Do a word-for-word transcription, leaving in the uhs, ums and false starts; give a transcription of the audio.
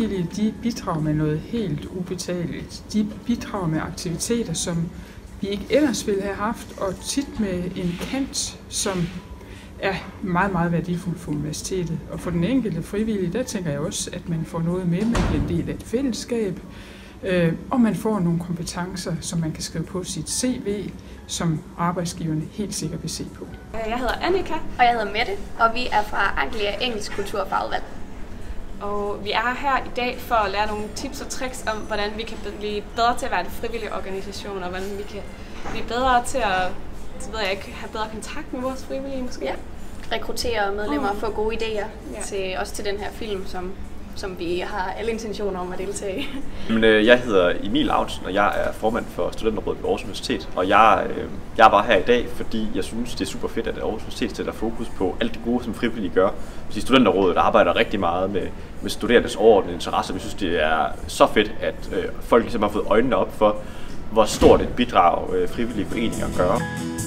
frivillige, de bidrager med noget helt ubetaleligt. De bidrager med aktiviteter, som vi ikke ellers ville have haft, og tit med en kant, som er meget, meget værdifuld for universitetet. Og for den enkelte frivillige, der tænker jeg også, at man får noget med, man bliver en del af et fællesskab, øh, og man får nogle kompetencer, som man kan skrive på sit C V, som arbejdsgiverne helt sikkert vil se på. Jeg hedder Annika. Og jeg hedder Mette, og vi er fra Anglia Engelsk Kulturfagudvalg. Og vi er her i dag for at lære nogle tips og tricks om, hvordan vi kan blive bedre til at være en frivillig organisation, og hvordan vi kan blive bedre til at så ved jeg ikke, have bedre kontakt med vores frivillige måske. Ja, rekruttere medlemmer og mm. få gode idéer, ja. til, også til den her film, som, som vi har alle intentioner om at deltage i. Men, øh, jeg hedder Emil Autsen, og jeg er formand for Studenterrådet ved Aarhus Universitet. Og jeg, øh, jeg var her i dag, fordi jeg synes, det er super fedt, at Aarhus Universitet sætter fokus på alt det gode, som frivillige gør. Så Studenterrådet arbejder rigtig meget med, med studerendes overordnede interesser. Vi synes, det er så fedt, at øh, folk ligesom har fået øjnene op for, hvor stort et bidrag øh, frivillige foreninger gør.